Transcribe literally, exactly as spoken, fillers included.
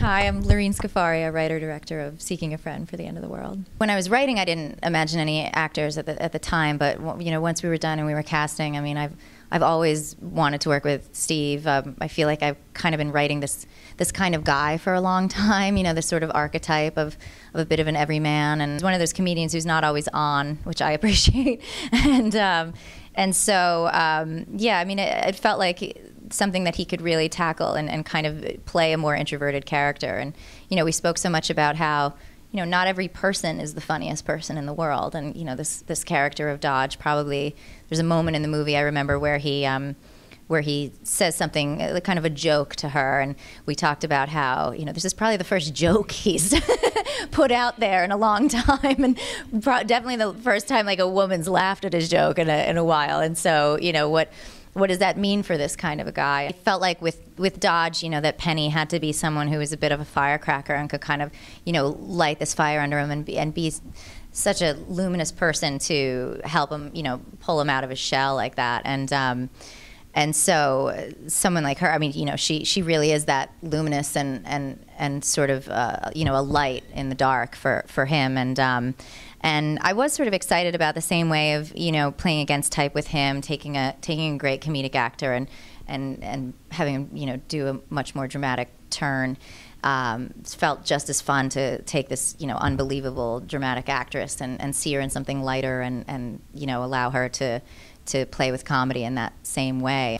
Hi, I'm Lorene Scafaria, writer-director of Seeking a Friend for the End of the World. When I was writing, I didn't imagine any actors at the, at the time, but you know, once we were done and we were casting, I mean, I've I've always wanted to work with Steve. Um, I feel like I've kind of been writing this this kind of guy for a long time, you know, this sort of archetype of, of a bit of an everyman, and one of those comedians who's not always on, which I appreciate. and um, and so, um, yeah, I mean, it, it felt like something that he could really tackle and, and kind of play a more introverted character. And, you know, we spoke so much about how, you know, not every person is the funniest person in the world. And, you know, this this character of Dodge probably, there's a moment in the movie I remember where he um, where he says something, uh, kind of a joke to her, and we talked about how, you know, this is probably the first joke he's put out there in a long time, and pro definitely the first time like a woman's laughed at his joke in a, in a while. And so, you know, what what does that mean for this kind of a guy? I felt like with, with Dodge, you know, that Penny had to be someone who was a bit of a firecracker and could kind of, you know, light this fire under him and be, and be such a luminous person to help him, you know, pull him out of his shell like that. And um, and so someone like her, I mean, you know, she she really is that luminous and and and sort of uh, you know, a light in the dark for for him. And um, and I was sort of excited about the same way of, you know, playing against type with him, taking a taking a great comedic actor and and and having him, you know, do a much more dramatic turn. Um, it felt just as fun to take this, you know, unbelievable dramatic actress and, and see her in something lighter and, and, you know, allow her to to play with comedy in that same way.